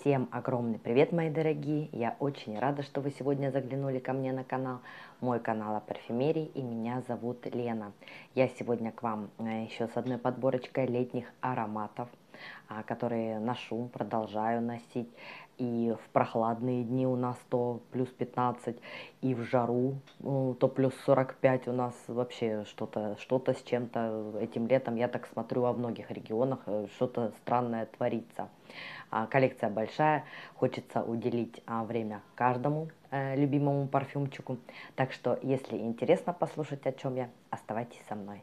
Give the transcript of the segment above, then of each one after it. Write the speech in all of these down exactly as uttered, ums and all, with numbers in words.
Всем огромный привет, мои дорогие! Я очень рада, что вы сегодня заглянули ко мне на канал. Мой канал о парфюмерии, и меня зовут Лена. Я сегодня к вам э, еще с одной подборочкой летних ароматов, а, которые ношу, продолжаю носить. И в прохладные дни у нас то плюс пятнадцать, и в жару ну, то плюс сорок пять у нас вообще что-то что-то с чем-то этим летом, я так смотрю, во многих регионах э, что-то странное творится. А, коллекция большая, хочется уделить а, время каждому э, любимому парфюмчику. Так что, если интересно послушать, о чем я, оставайтесь со мной.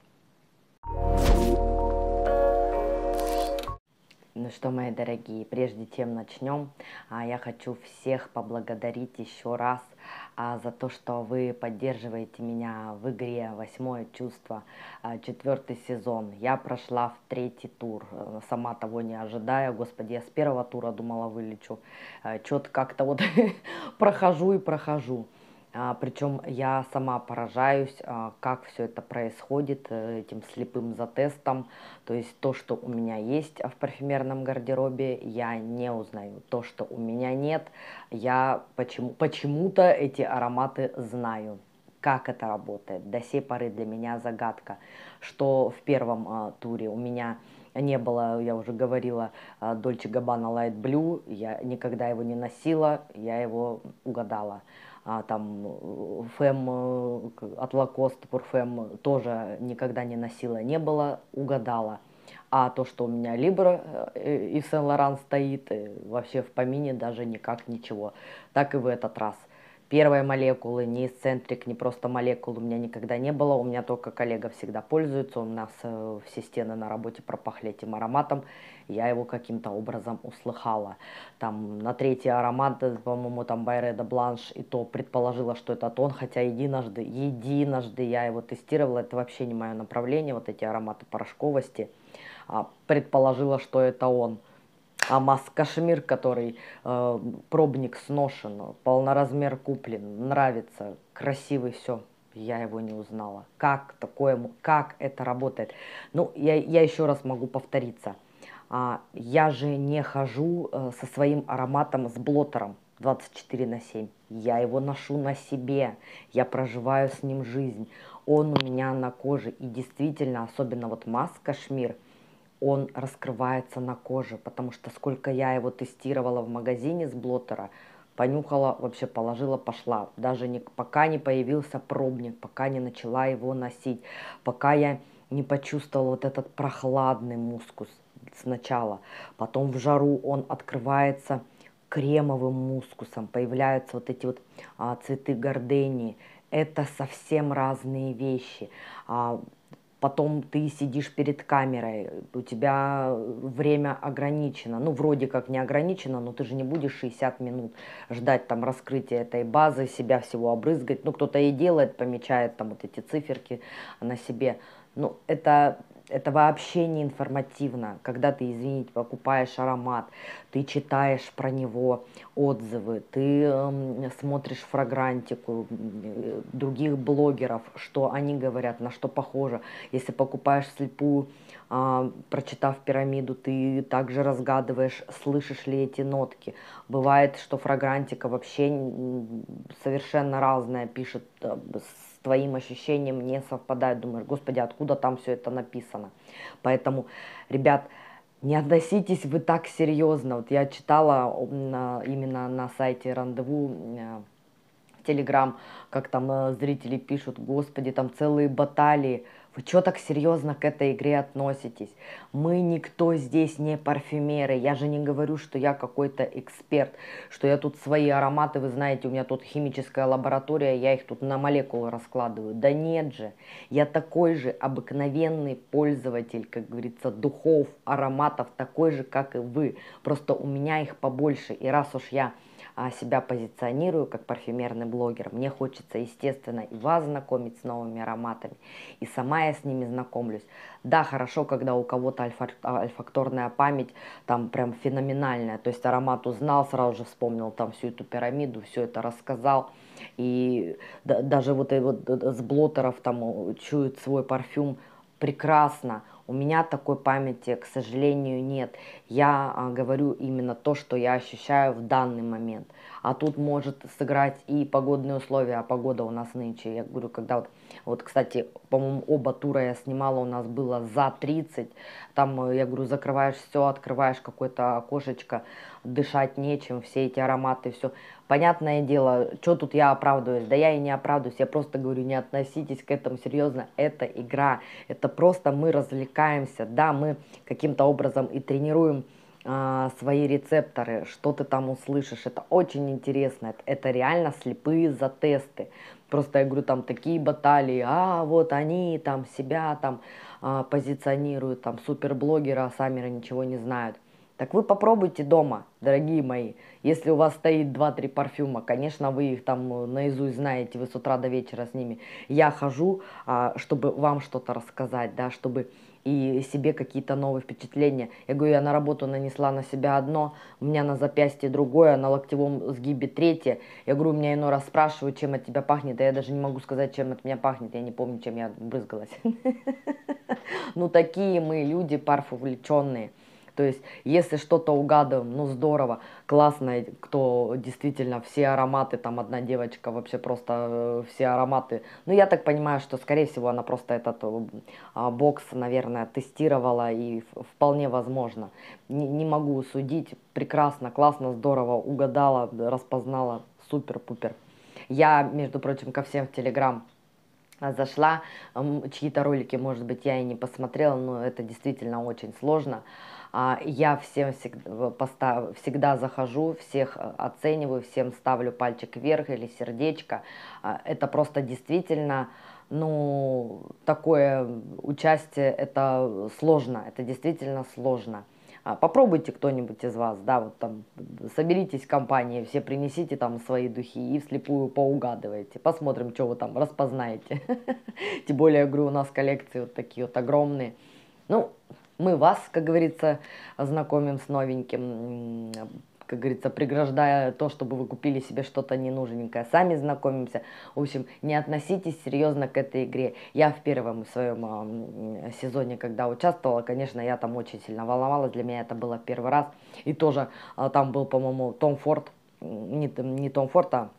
Ну что, мои дорогие, прежде чем начнем, а, я хочу всех поблагодарить еще раз а, за то, что вы поддерживаете меня в игре «Восьмое чувство», а, четвертый сезон. Я прошла в третий тур, э, сама того не ожидая. Господи, я с первого тура думала вылечу. Что-то как-то вот прохожу и прохожу. А, причем я сама поражаюсь, а, как все это происходит, э, этим слепым затестом. То есть то, что у меня есть в парфюмерном гардеробе, я не узнаю. То, что у меня нет, я почему, почему-то эти ароматы знаю. Как это работает, до сей поры для меня загадка. Что в первом а, туре у меня не было, я уже говорила, Dolce Gabbana Light Blue, я никогда его не носила, я его угадала. А, там Фэм от Lacoste Parfum тоже никогда не носила, не было, угадала. А то, что у меня Libra и Сен-Лоран стоит, вообще в помине даже никак ничего. Так и в этот раз. Первой молекулы, ни эксцентрик, ни просто молекул у меня никогда не было. У меня только коллега всегда пользуется. У нас э, все стены на работе пропахли этим ароматом. Я его каким-то образом услыхала. Там на третий аромат, по-моему, там Байреда Бланш, и то предположила, что это он, хотя единожды, единожды я его тестировала. Это вообще не мое направление, вот эти ароматы порошковости. А, предположила, что это он. А Маск Кашмир, который э, пробник сношен, полноразмер куплен, нравится, красивый, все. Я его не узнала. Как такое, как это работает? Ну, я, я еще раз могу повториться. А, я же не хожу э, со своим ароматом с блоттером двадцать четыре на семь. Я его ношу на себе. Я проживаю с ним жизнь. Он у меня на коже. И действительно, особенно вот Маск Кашмир, он раскрывается на коже, потому что сколько я его тестировала в магазине с блоттера, понюхала, вообще положила, пошла. Даже не, пока не появился пробник, пока не начала его носить, пока я не почувствовала вот этот прохладный мускус сначала. Потом в жару он открывается кремовым мускусом, появляются вот эти вот а, цветы гордении. Это совсем разные вещи. А, Потом ты сидишь перед камерой, у тебя время ограничено. Ну, вроде как не ограничено, но ты же не будешь шестьдесят минут ждать там раскрытия этой базы, себя всего обрызгать. Ну, кто-то и делает, помечает там вот эти циферки на себе. Ну, это, это вообще не информативно. Когда ты, извините, покупаешь аромат, ты читаешь про него отзывы, ты э, смотришь фрагрантику э, других блогеров, что они говорят, на что похоже. Если покупаешь слепую, э, прочитав пирамиду, ты также разгадываешь, слышишь ли эти нотки. Бывает, что фрагрантика вообще совершенно разная, пишет э, с твоим ощущением не совпадает. Думаешь, господи, откуда там все это написано? Поэтому, ребят, не относитесь вы так серьезно. Вот я читала именно на сайте Рандеву, в Телеграм, как там зрители пишут, господи, там целые баталии. Вы что так серьезно к этой игре относитесь? Мы никто здесь не парфюмеры. Я же не говорю, что я какой-то эксперт, что я тут свои ароматы, вы знаете, у меня тут химическая лаборатория, я их тут на молекулы раскладываю. Да нет же, я такой же обыкновенный пользователь, как говорится, духов, ароматов, такой же, как и вы. Просто у меня их побольше. И раз уж я себя позиционирую как парфюмерный блогер, мне хочется, естественно, и вас знакомить с новыми ароматами, и сама я с ними знакомлюсь. Да, хорошо, когда у кого-то альфакторная память там прям феноменальная, то есть аромат узнал, сразу же вспомнил там всю эту пирамиду, все это рассказал, и да, даже вот, и вот с блоттеров там чует свой парфюм прекрасно. У меня такой памяти, к сожалению, нет. Я а, говорю именно то, что я ощущаю в данный момент. А тут может сыграть и погодные условия, а погода у нас нынче. Я говорю, когда вот, вот кстати, по-моему, оба тура я снимала, у нас было за тридцать. Там, э, я говорю, закрываешь все, открываешь какое-то окошечко, дышать нечем, все эти ароматы, все. Понятное дело, что тут я оправдываюсь? Да я и не оправдываюсь, я просто говорю, не относитесь к этому серьезно. Это игра, это просто мы развлекаемся. Да, мы каким-то образом и тренируем а, свои рецепторы, что ты там услышишь. Это очень интересно, это, это реально слепые затесты. Просто я говорю, там такие баталии, а вот они там себя там а, позиционируют, там суперблогеры, а сами ничего не знают. Так вы попробуйте дома, дорогие мои. Если у вас стоит два-три парфюма, конечно, вы их там наизусть знаете, вы с утра до вечера с ними. Я хожу, а, чтобы вам что-то рассказать, да, чтобы и себе какие-то новые впечатления. Я говорю, я на работу нанесла на себя одно, у меня на запястье другое, на локтевом сгибе третье. Я говорю, меня иной раз спрашивают, чем от тебя пахнет, а я даже не могу сказать, чем от меня пахнет, я не помню, чем я брызгалась. Ну, такие мы люди парфувлеченные. То есть, если что-то угадываем, ну здорово, классно, кто действительно все ароматы, там одна девочка вообще просто э, все ароматы. Ну, я так понимаю, что, скорее всего, она просто этот э, бокс, наверное, тестировала, и вполне возможно. Не, не могу судить, прекрасно, классно, здорово, угадала, распознала, супер-пупер. Я, между прочим, ко всем в Телеграм зашла, чьи-то ролики, может быть, я и не посмотрела, но это действительно очень сложно. Я всем всегда, постав, всегда захожу, всех оцениваю, всем ставлю пальчик вверх или сердечко. Это просто действительно, ну, такое участие, это сложно, это действительно сложно. Попробуйте кто-нибудь из вас, да, вот там, соберитесь в компании, все принесите там свои духи и вслепую поугадывайте. Посмотрим, что вы там распознаете. Тем более, я говорю, у нас коллекции вот такие вот огромные. Ну, мы вас, как говорится, знакомим с новеньким, как говорится, преграждая то, чтобы вы купили себе что-то ненужненькое. Сами знакомимся. В общем, не относитесь серьезно к этой игре. Я в первом своем э, сезоне, когда участвовала, конечно, я там очень сильно волновалась. Для меня это было первый раз. И тоже э, там был, по-моему, Том Форд, не, не Том Форд, а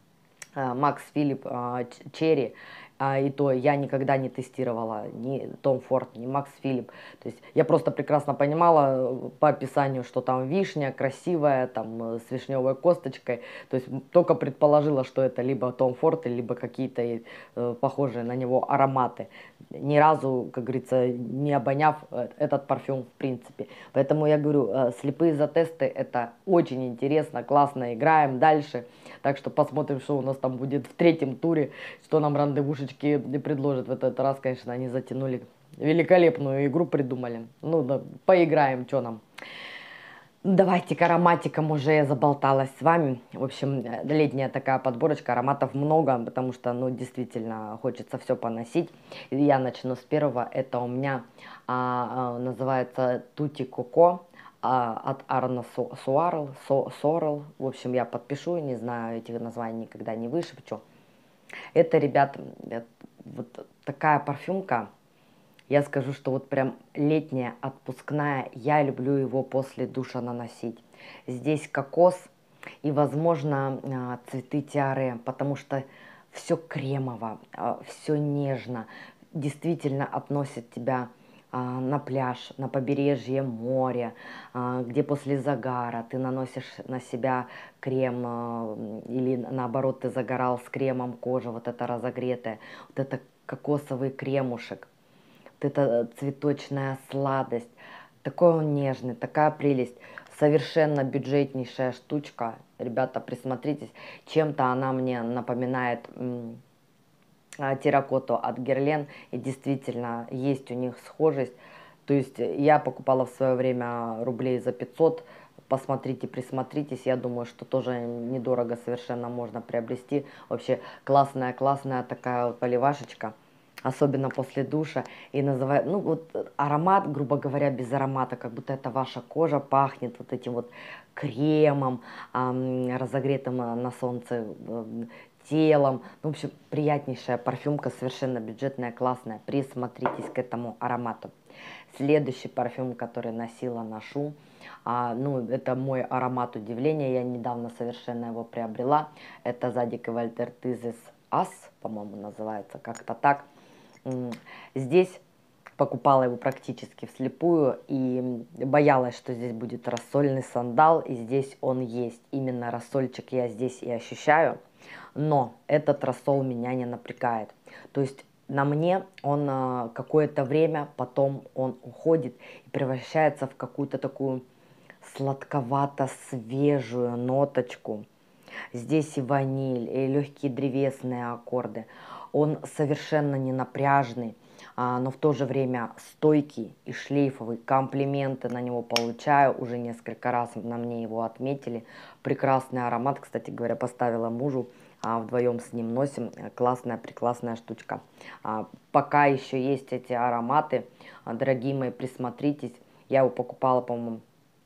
э, Макс Филипп э, Черри. А, и то я никогда не тестировала ни Том Форд, ни Макс Филипп. То есть я просто прекрасно понимала по описанию, что там вишня красивая, там с вишневой косточкой. То есть только предположила, что это либо Том Форд, либо какие-то э, похожие на него ароматы. Ни разу, как говорится, не обоняв этот парфюм в принципе. Поэтому я говорю, э, слепые затесты это очень интересно, классно, играем дальше. Так что посмотрим, что у нас там будет в третьем туре, что нам рандевушечки предложат. В этот раз, конечно, они затянули, великолепную игру придумали. Ну да, поиграем, что нам. Давайте к ароматикам, уже я заболталась с вами. В общем, летняя такая подборочка, ароматов много, потому что, ну, действительно, хочется все поносить. Я начну с первого. Это у меня а, а, называется Тути Коко. От Арна Суарл, Сорл. В общем, я подпишу, не знаю, этих названий никогда не вышепчу. Это, ребят, вот такая парфюмка. Я скажу, что вот прям летняя, отпускная. Я люблю его после душа наносить. Здесь кокос и, возможно, цветы тиаре, потому что все кремово, все нежно. Действительно относит тебя на пляж, на побережье моря, где после загара ты наносишь на себя крем, или наоборот ты загорал с кремом, кожа вот эта разогретая, вот это кокосовый кремушек, вот эта цветочная сладость, такой он нежный, такая прелесть, совершенно бюджетнейшая штучка, ребята, присмотритесь, чем-то она мне напоминает терракоту от Герлен, и действительно есть у них схожесть. То есть я покупала в свое время рублей за пятьсот, посмотрите, присмотритесь, я думаю, что тоже недорого совершенно можно приобрести. Вообще классная-классная такая вот поливашечка, особенно после душа, и называют, ну вот аромат, грубо говоря, без аромата, как будто это ваша кожа пахнет вот этим вот кремом, эм, разогретым на солнце э, телом. Ну, в общем, приятнейшая парфюмка, совершенно бюджетная, классная. Присмотритесь к этому аромату. Следующий парфюм, который носила, ношу, а, ну, это мой аромат удивления, я недавно совершенно его приобрела. Это Zadig и Voltaire This Is Us, по-моему, называется, как-то так. Здесь покупала его практически вслепую и боялась, что здесь будет рассольный сандал, и здесь он есть. Именно рассольчик я здесь и ощущаю, но этот рассол меня не напрягает. То есть на мне он какое-то время, потом он уходит и превращается в какую-то такую сладковато-свежую ноточку. Здесь и ваниль, и легкие древесные аккорды. Он совершенно не напряжный, но в то же время стойкий и шлейфовый. Комплименты на него получаю, уже несколько раз на мне его отметили. Прекрасный аромат, кстати говоря, поставила мужу, вдвоем с ним носим. Классная, прекрасная штучка. Пока еще есть эти ароматы, дорогие мои, присмотритесь. Я его покупала, по-моему,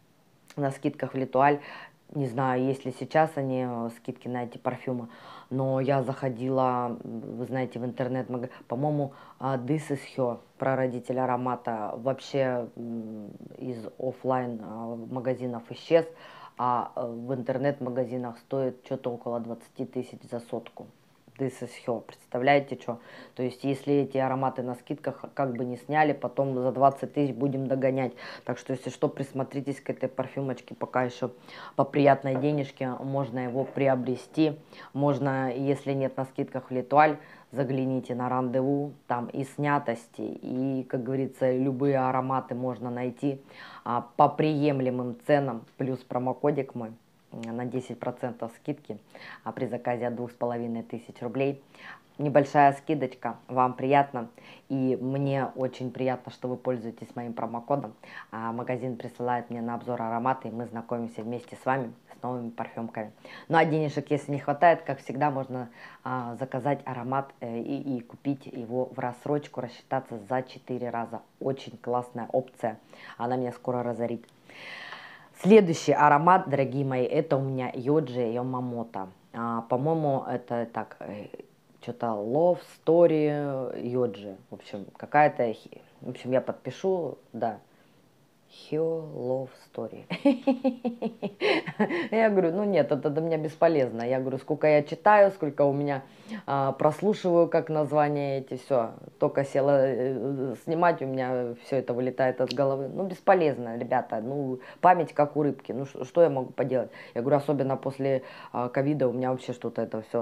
на скидках в Летуаль. Не знаю, есть ли сейчас они, скидки на эти парфюмы, но я заходила, вы знаете, в интернет-магазин, по-моему, This Is Her, прародитель аромата, вообще из офлайн магазинов исчез, а в интернет-магазинах стоит что-то около двадцати тысяч за сотку. This Is Her, представляете, что? То есть, если эти ароматы на скидках как бы не сняли, потом за двадцать тысяч будем догонять. Так что, если что, присмотритесь к этой парфюмочке, пока еще по приятной денежке можно его приобрести. Можно, если нет на скидках в Летуаль, загляните на Рандеву, там и снятости, и, как говорится, любые ароматы можно найти а, по приемлемым ценам, плюс промокодик мой на десять процентов скидки а при заказе от двух с половиной тысяч рублей. Небольшая скидочка, вам приятно, и мне очень приятно, что вы пользуетесь моим промокодом. А магазин присылает мне на обзор ароматы, и мы знакомимся вместе с вами с новыми парфюмками. Ну а денежек, если не хватает, как всегда, можно а, заказать аромат э, и, и купить его в рассрочку, рассчитаться за четыре раза. Очень классная опция, она меня скоро разорит. Следующий аромат, дорогие мои, это у меня Йоджи Ямамото. А, по-моему, это так, что-то Love Story Йоджи. В общем, какая-то, в общем, я подпишу, да. Her Love Story. Я говорю, ну нет, это для меня бесполезно. Я говорю, сколько я читаю, сколько у меня а, прослушиваю, как название эти, все. Только села э, снимать, у меня все это вылетает из головы. Ну, бесполезно, ребята. Ну, память как у рыбки. Ну, что, что я могу поделать? Я говорю, особенно после а, ковида у меня вообще что-то это все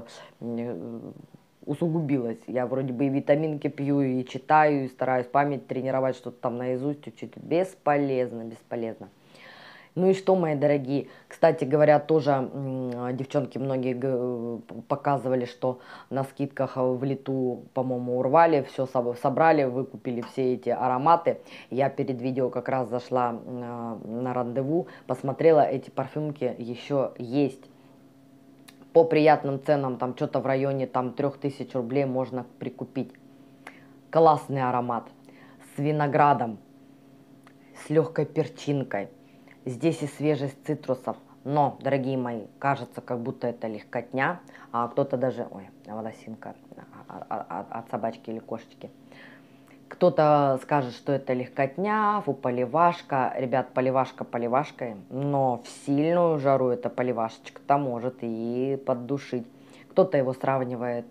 усугубилось. Я вроде бы и витаминки пью, и читаю, и стараюсь память тренировать, что-то там наизусть учить. Бесполезно, бесполезно. Ну и что, мои дорогие, кстати говоря, тоже девчонки многие показывали, что на скидках в Литу, по-моему, урвали, все собрали, выкупили все эти ароматы. Я перед видео как раз зашла на Рандеву, посмотрела, эти парфюмки еще есть. По приятным ценам, там что-то в районе там трех тысяч рублей можно прикупить. Классный аромат, с виноградом, с легкой перчинкой. Здесь и свежесть цитрусов. Но, дорогие мои, кажется, как будто это легкотня. А кто-то даже... Ой, волосинка от собачки или кошечки. Кто-то скажет, что это легкотня, фу, поливашка. Ребят, поливашка поливашкой, но в сильную жару эта поливашечка-то может и поддушить. Кто-то его сравнивает,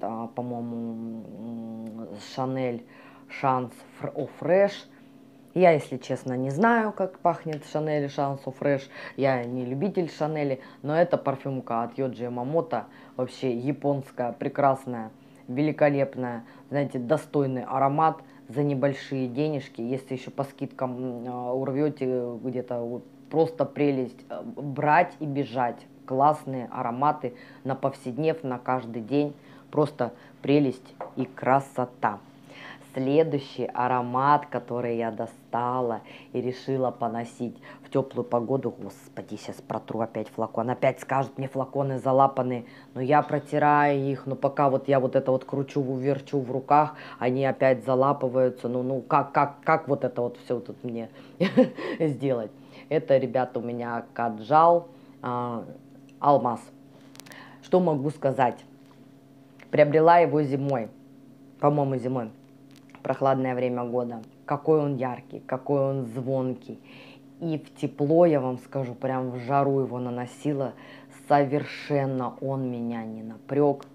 по-моему, с Шанель Шанс О Фреш. Я, если честно, не знаю, как пахнет Шанель Шанс О Фреш. Я не любитель Шанели, но эта парфюмка от Йоджи Ямамото вообще японская, прекрасная, великолепная, знаете, достойный аромат за небольшие денежки. Если еще по скидкам урвете где-то, просто прелесть. Брать и бежать. Классные ароматы на повседнев, на каждый день. Просто прелесть и красота. Следующий аромат, который я достала и решила поносить в теплую погоду. Господи, сейчас протру опять флакон. Опять скажут мне, флаконы залапаны. Но я протираю их. Но пока вот я вот это вот кручу, верчу в руках, они опять залапываются. Ну, ну как, как, как вот это вот все тут мне сделать? Это, ребята, у меня Каджал э, Алмаз. Что могу сказать? Приобрела его зимой. По-моему, зимой. Прохладное время года. какой он яркий, какой он звонкий. И в тепло, я вам скажу, прям в жару его наносила, совершенно он меня не напрек.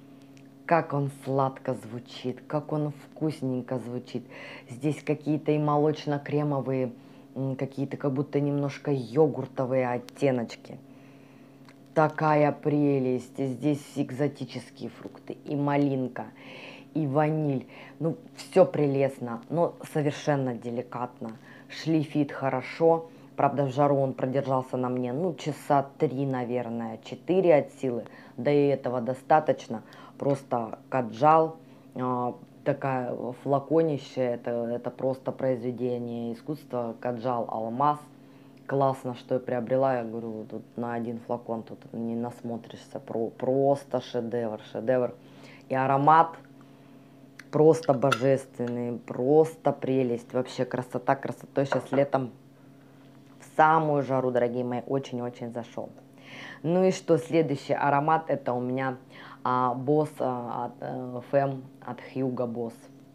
Как он сладко звучит, как он вкусненько звучит. Здесь какие-то и молочно-кремовые, какие-то как будто немножко йогуртовые оттеночки. Такая прелесть. Здесь экзотические фрукты, и малинка, и ваниль. Ну, все прелестно, но совершенно деликатно. Шлифит хорошо. Правда, в жару он продержался на мне, ну, часа три, наверное, четыре от силы. Да и этого достаточно. Просто каджал, э, такая флаконище, это, это просто произведение искусства. Каджал алмаз. Классно, что я приобрела, я говорю, тут на один флакон тут не насмотришься. Про, просто шедевр, шедевр. И аромат просто божественный, просто прелесть. Вообще красота, красотой сейчас летом в самую жару, дорогие мои, очень-очень зашел. Ну и что, следующий аромат, это у меня а, Boss а, от а, Femme от Hugo Boss.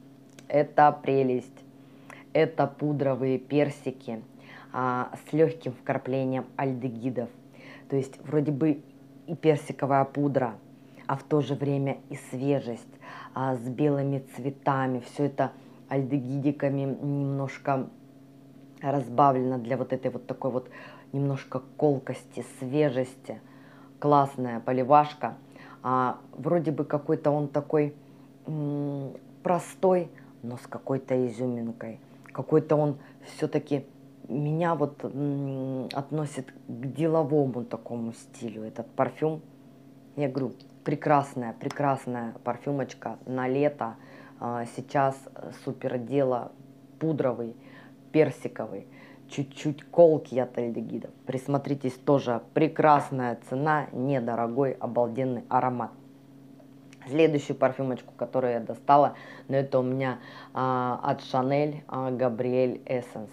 Это прелесть, это пудровые персики а, с легким вкраплением альдегидов. То есть вроде бы и персиковая пудра, а в то же время и свежесть а, с белыми цветами. Все это альдегидиками немножко разбавлено для вот этой вот такой вот немножко колкости, свежести. Классная поливашка. А, вроде бы какой-то он такой м, простой, но с какой-то изюминкой. Какой-то он все-таки меня вот м, относит к деловому такому стилю, этот парфюм. Я говорю, прекрасная, прекрасная парфюмочка на лето. А, сейчас супер дело, пудровый, персиковый, чуть-чуть колкий от альдегидов. Присмотритесь, тоже прекрасная цена, недорогой, обалденный аромат. Следующую парфюмочку, которую я достала, но это у меня а, от Chanel а, Gabrielle Essence.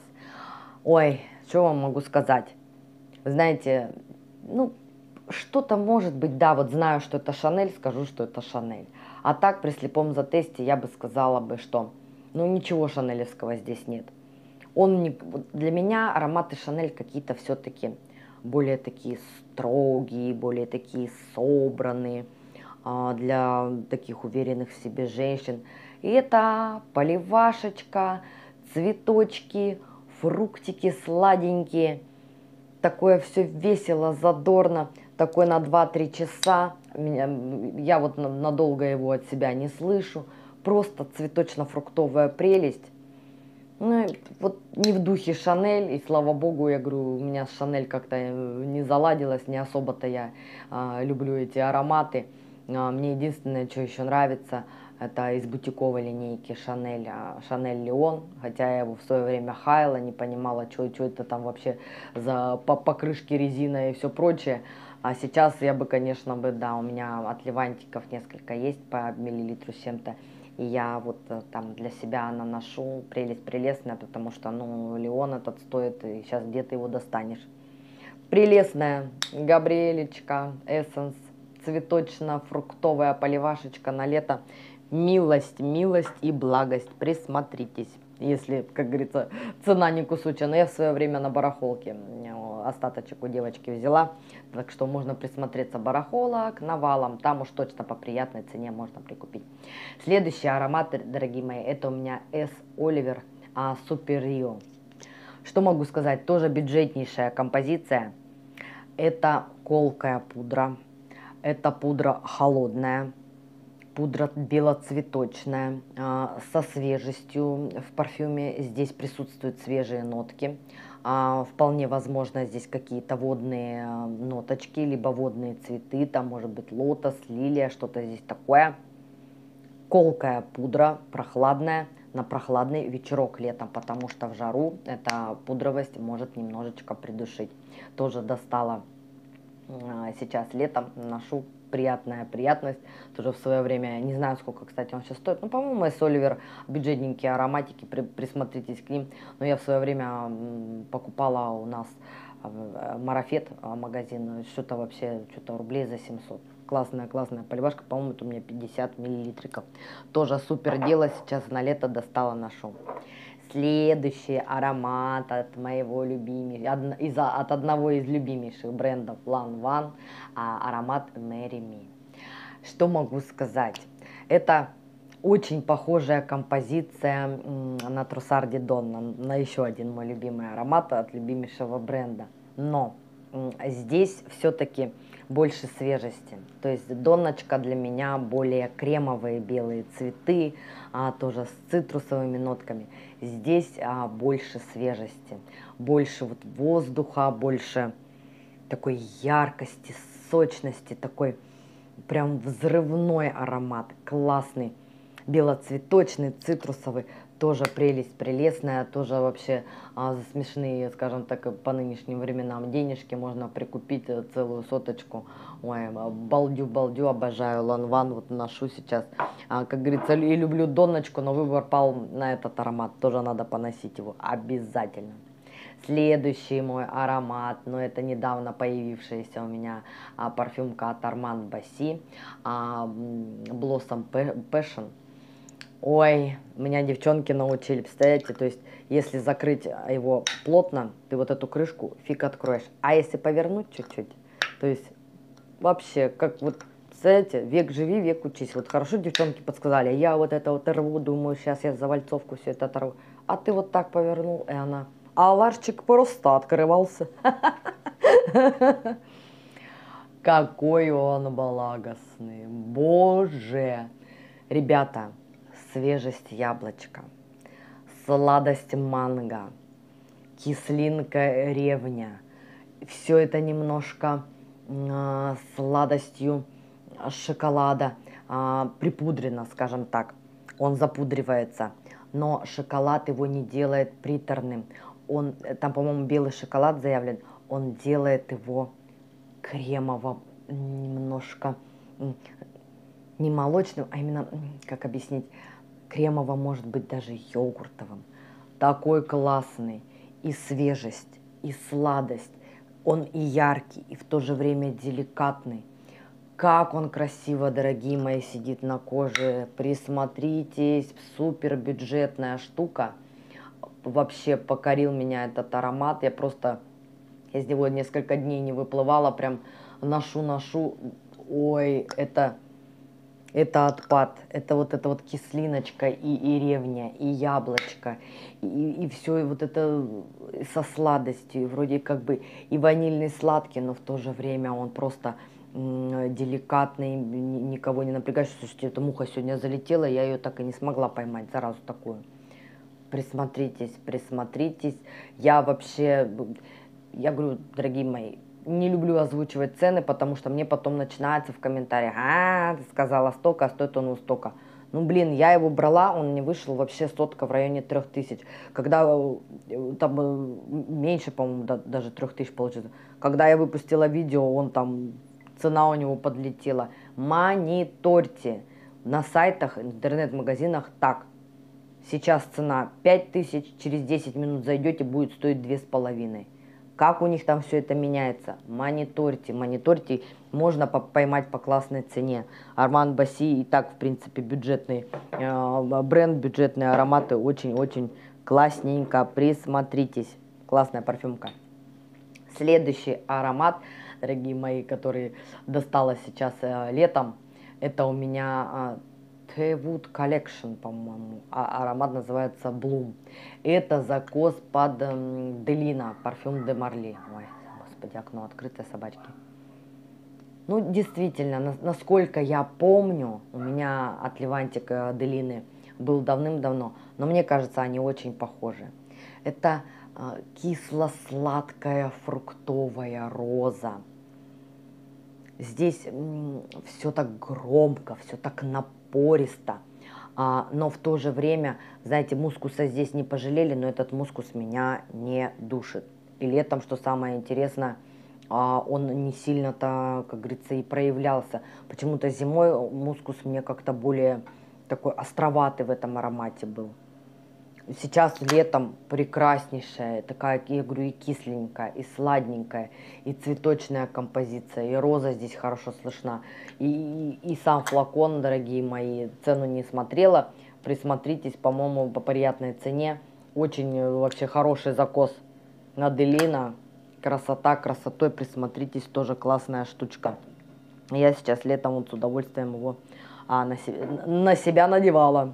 Ой, что вам могу сказать? Вы знаете, ну, что-то может быть, да, вот знаю, что это Chanel, скажу, что это Chanel. А так, при слепом затесте я бы сказала бы, что, ну, ничего шанелевского здесь нет. Он не, для меня ароматы Chanel какие-то все-таки более такие строгие, более такие собранные, для таких уверенных в себе женщин. И это поливашечка, цветочки, фруктики сладенькие. Такое все весело, задорно, такой на два-три часа. Я вот надолго его от себя не слышу. Просто цветочно-фруктовая прелесть. Ну, вот не в духе Шанель, и слава богу, я говорю, у меня с Шанель как-то не заладилось, не особо-то я а, люблю эти ароматы. А, мне единственное, что еще нравится, это из бутиковой линейки Шанель, Шанель Леон, хотя я его в свое время хаяла, не понимала, что это там вообще за покрышки резина и все прочее. А сейчас я бы, конечно, бы, да, у меня от Левантиков несколько есть по миллилитру с чем-то. И я вот там для себя наношу, прелесть прелестная, потому что, ну, Леон этот стоит, и сейчас где ты его достанешь. Прелестная Габриэлечка, Эссенс, цветочно-фруктовая поливашечка на лето. Милость, милость и благость, присмотритесь. Если, как говорится, цена не кусучая. Но я в свое время на барахолке остаточек у девочки взяла. Так что можно присмотреться, барахолок навалом. Там уж точно по приятной цене можно прикупить. Следующий аромат, дорогие мои, это у меня S. Oliver а, Super Rio. Что могу сказать? Тоже бюджетнейшая композиция. Это колкая пудра. Это пудра холодная. Пудра белоцветочная, со свежестью в парфюме. Здесь присутствуют свежие нотки. Вполне возможно, здесь какие-то водные ноточки, либо водные цветы. Там может быть лотос, лилия, что-то здесь такое. Колкая пудра, прохладная, на прохладный вечерок летом, потому что в жару эта пудровость может немножечко придушить. Тоже достала сейчас летом, ношу. Приятная приятность, тоже в свое время, не знаю, сколько, кстати, он сейчас стоит, ну, по-моему, Эс Оливер, бюджетненькие ароматики, при, присмотритесь к ним, но я в свое время покупала у нас Марафет магазин, что-то вообще, что-то рублей за семьсот, классная, классная поливашка, по-моему, это у меня пятьдесят миллилитриков, тоже супер дело, сейчас на лето достала, ношу. Следующий аромат от моего любимейшего, из, от одного из любимейших брендов Lanvin, а, аромат Marry Me. Что могу сказать? Это очень похожая композиция на Trussardi Donna, на еще один мой любимый аромат от любимейшего бренда. Но здесь все-таки больше свежести. То есть Донночка для меня более кремовые белые цветы, а, тоже с цитрусовыми нотками. Здесь а, больше свежести, больше вот воздуха, больше такой яркости, сочности, такой прям взрывной аромат, классный, белоцветочный, цитрусовый, тоже прелесть прелестная, тоже вообще а, за смешные, скажем так, по нынешним временам денежки можно прикупить целую соточку. Ой, балдю-балдю, обожаю Lanvin, вот ношу сейчас, а, как говорится, и люблю Донночку, но выбор пал на этот аромат, тоже надо поносить его обязательно. Следующий мой аромат, но это недавно появившаяся у меня а, парфюмка от Armand Basi, а, Blossom Passion. Ой, меня девчонки научили, представляете, то есть если закрыть его плотно, ты вот эту крышку фиг откроешь, а если повернуть чуть-чуть, то есть вообще, как вот, представляете, век живи, век учись. Вот хорошо девчонки подсказали, я вот это вот рву, думаю, сейчас я за вальцовку все это оторву, а ты вот так повернул, и она, а ларчик просто открывался. Какой он благостный, боже! Ребята, свежесть яблочка, сладость манго, кислинка ревня. Все это немножко э, сладостью шоколада э, припудрено, скажем так. Он запудривается, но шоколад его не делает приторным. Он, там, по-моему, белый шоколад заявлен, он делает его кремовым, немножко не молочным, а именно, как объяснить, кремово может быть даже йогуртовым. Такой классный, и свежесть, и сладость. Он и яркий, и в то же время деликатный. Как он красиво, дорогие мои, сидит на коже. Присмотритесь, супер бюджетная штука. Вообще покорил меня этот аромат. Я просто из него несколько дней не выплывала, прям ношу-ношу. Ой, это... Это отпад, это вот эта вот кислиночка и, и ревня, и яблочко, и, и все, и вот это со сладостью, вроде как бы и ванильный сладкий, но в то же время он просто м, деликатный, никого не напрягающий. Слушайте, эта муха сегодня залетела, я ее так и не смогла поймать, заразу такую. Присмотритесь, присмотритесь. Я вообще, я говорю, дорогие мои, не люблю озвучивать цены, потому что мне потом начинается в комментариях, а, ты сказала столько, а стоит он столько. Ну, блин, я его брала, он мне вышел вообще сотка в районе трех тысяч. Когда там меньше, по-моему, да, даже трех тысяч получится. Когда я выпустила видео, он там, цена у него подлетела. Мониторьте. На сайтах, интернет-магазинах так. Сейчас цена пять тысяч, через десять минут зайдете, будет стоить две с половиной. Как у них там все это меняется? Мониторьте, мониторьте. Можно поймать по классной цене. Armand Basi и так, в принципе, бюджетный э, бренд, бюджетные ароматы. Очень-очень классненько. Присмотритесь. Классная парфюмка. Следующий аромат, дорогие мои, который досталось сейчас э, летом, это у меня... Э, Wood Collection, по-моему, а аромат называется Bloom. Это закос под эм, Делина, парфюм де Марли. Ой, господи, окно открытое, собачки. Ну, действительно, на, насколько я помню, у меня от Левантика Делины был давным-давно, но мне кажется, они очень похожи. Это э, кисло-сладкая фруктовая роза. Здесь все так громко, все так напомнено. Пористо, а, но в то же время, знаете, мускуса здесь не пожалели, но этот мускус меня не душит. И летом, что самое интересное, а, он не сильно-то, как говорится, и проявлялся. Почему-то зимой мускус мне как-то более такой островатый в этом аромате был. Сейчас летом прекраснейшая, такая, я говорю, и кисленькая, и сладненькая, и цветочная композиция, и роза здесь хорошо слышна. И, и, и сам флакон, дорогие мои, цену не смотрела, присмотритесь, по-моему, по приятной цене. Очень вообще хороший закос на Делина. Красота, красотой, присмотритесь, тоже классная штучка. Я сейчас летом вот с удовольствием его а, на, себе, на себя надевала.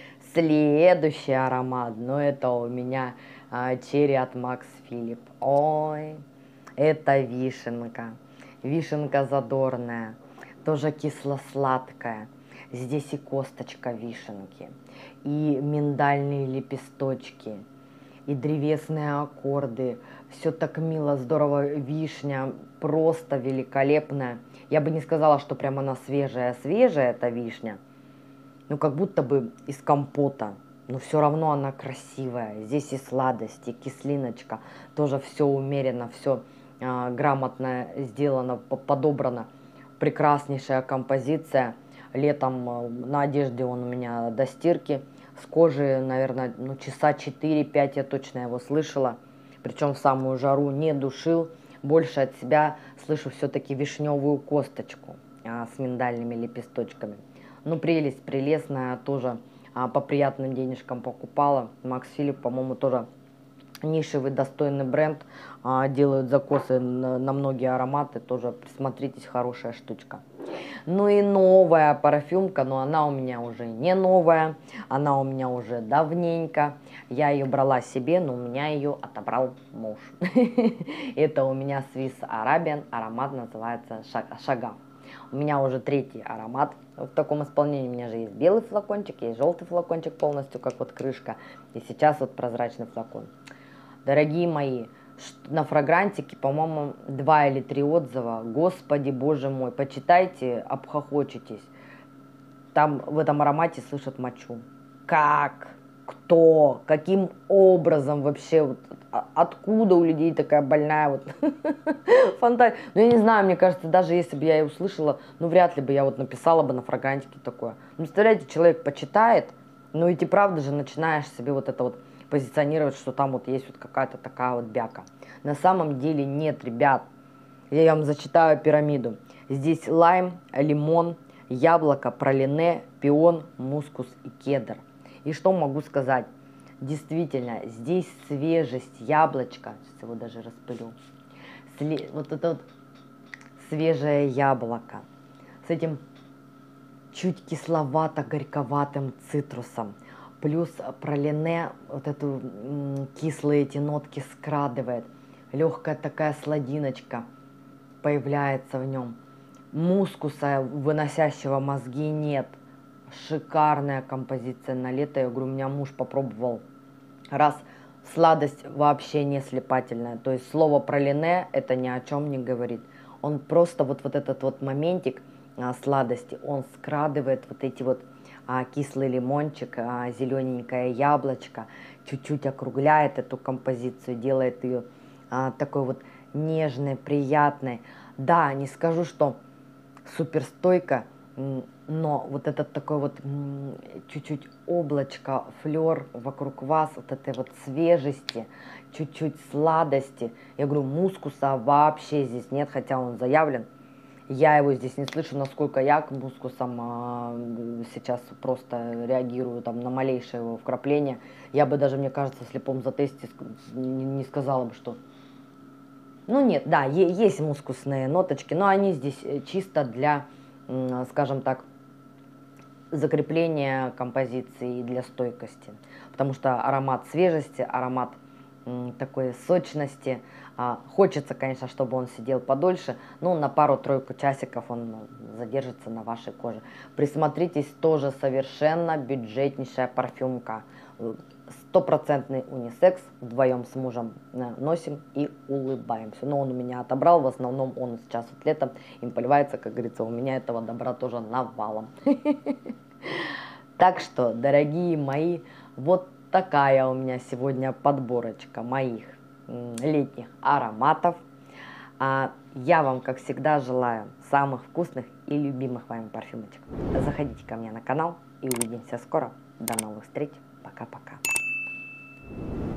Следующий аромат, ну это у меня а, черри от Max Philip. Ой, это вишенка. Вишенка задорная, тоже кисло-сладкая. Здесь и косточка вишенки, и миндальные лепесточки, и древесные аккорды. Все так мило, здорово. Вишня просто великолепная. Я бы не сказала, что прямо она свежая. Свежая эта вишня. Ну, как будто бы из компота. Но все равно она красивая. Здесь и сладости, и кислиночка. Тоже все умеренно, все а, грамотно сделано, подобрано. Прекраснейшая композиция. Летом на одежде он у меня до стирки. С кожи, наверное, ну, часа четыре-пять я точно его слышала. Причем в самую жару не душил. Больше от себя слышу все-таки вишневую косточку а, с миндальными лепесточками. Ну, прелесть, прелестная, тоже а, по приятным денежкам покупала. Max Philip, по-моему, тоже нишевый, достойный бренд. А, делают закосы на, на многие ароматы. Тоже присмотритесь, хорошая штучка. Ну и новая парфюмка, но она у меня уже не новая, она у меня уже давненько. Я ее брала себе, но у меня ее отобрал муж. Это у меня Swiss Arabian, аромат называется Шагав. У меня уже третий аромат в таком исполнении. У меня же есть белый флакончик, есть желтый флакончик полностью, как вот крышка. И сейчас вот прозрачный флакон. Дорогие мои, на фрагрантике, по-моему, два или три отзыва. Господи, боже мой, почитайте, обхохочетесь. Там в этом аромате слышат мочу. Как? Кто? Каким образом вообще? Вот, откуда у людей такая больная вот фантазия? Ну, я не знаю, мне кажется, даже если бы я ее услышала, ну, вряд ли бы я вот написала бы на фрагрантике такое. Ну, представляете, человек почитает, ну, ведь и правда же начинаешь себе вот это вот позиционировать, что там вот есть вот какая-то такая вот бяка. На самом деле нет, ребят. Я вам зачитаю пирамиду. Здесь лайм, лимон, яблоко, пралине, пион, мускус и кедр. И что могу сказать? Действительно, здесь свежесть яблочка. Сейчас его даже распылю. Сле... Вот это вот свежее яблоко. С этим чуть кисловато-горьковатым цитрусом. Плюс пралине вот эту кислые эти нотки скрадывает. Легкая такая сладиночка появляется в нем. Мускуса, выносящего мозги, нет. Шикарная композиция на лето. Я говорю, у меня муж попробовал раз. Сладость вообще не слепательная. То есть слово пралине это ни о чем не говорит. Он просто вот, вот этот вот моментик а, сладости, он скрадывает вот эти вот а, кислый лимончик, а, зелененькое яблочко, чуть-чуть округляет эту композицию, делает ее а, такой вот нежной, приятной. Да, не скажу, что суперстойко, но вот этот такой вот чуть-чуть облачко, флер вокруг вас, вот этой вот свежести, чуть-чуть сладости. Я говорю, мускуса вообще здесь нет, хотя он заявлен. Я его здесь не слышу, насколько я к мускусам а, сейчас просто реагирую там, на малейшее его вкрапление. Я бы даже, мне кажется, в слепом затесте не, не сказала бы, что... Ну нет, да, есть мускусные ноточки, но они здесь чисто для, скажем так, закрепления композиции и для стойкости. Потому что аромат свежести, аромат такой сочности. Хочется, конечно, чтобы он сидел подольше, но на пару-тройку часиков он задержится на вашей коже. Присмотритесь, тоже совершенно бюджетнейшая парфюмка. Стопроцентный унисекс, вдвоем с мужем носим и улыбаемся. Но он у меня отобрал, в основном он сейчас вот летом им поливается, как говорится, у меня этого добра тоже навалом. Так что, дорогие мои, вот такая у меня сегодня подборочка моих летних ароматов. Я вам, как всегда, желаю самых вкусных и любимых вами парфюмочек. Заходите ко мне на канал и увидимся скоро. До новых встреч. Пока-пока.